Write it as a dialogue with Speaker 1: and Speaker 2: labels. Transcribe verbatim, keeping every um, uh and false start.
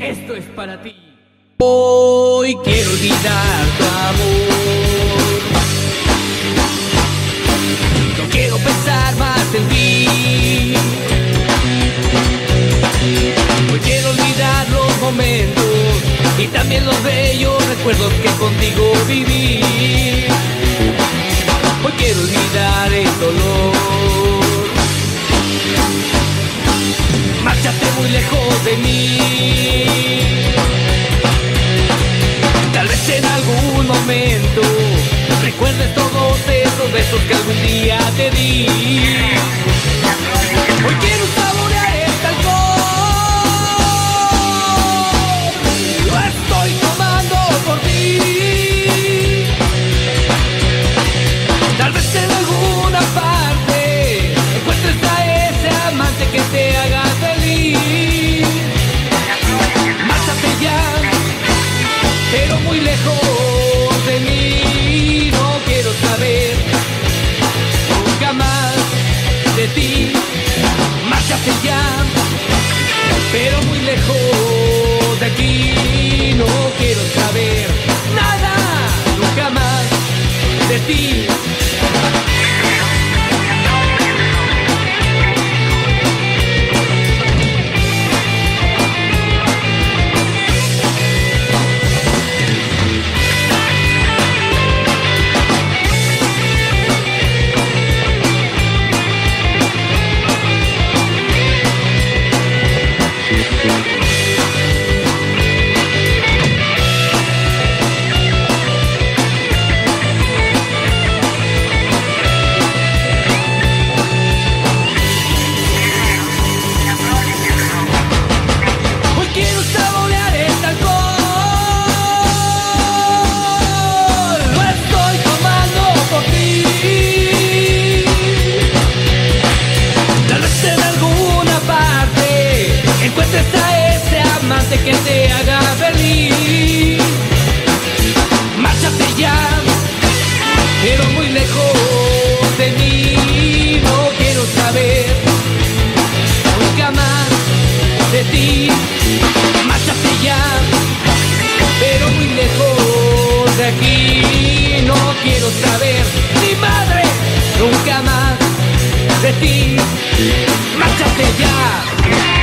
Speaker 1: Esto es para ti. Hoy quiero olvidar tu amor. No quiero pensar más en ti. Hoy quiero olvidar los momentos y también los bellos recuerdos que contigo viví. Hoy quiero olvidar el dolor. Márchate muy lejos de mí. Tal vez en algún momento recuerdes todos esos besos que algún día te di. Hoy quiero saborear este alcohol. Lo estoy tomando por ti. Tal vez en alguna parte encuentres a ese amante que te haga feliz. Márchate ya, pero muy lejos de mí. No quiero saber nunca más de ti. Márchate ya, pero muy lejos de aquí. No quiero saber nada nunca más de ti. Encuentres a ese amante que te haga feliz. Márchate ya, pero muy lejos de mí. No quiero saber nunca más de ti. Márchate ya, pero muy lejos de aquí. No quiero saber, mi madre, nunca más de ti. Márchate ya.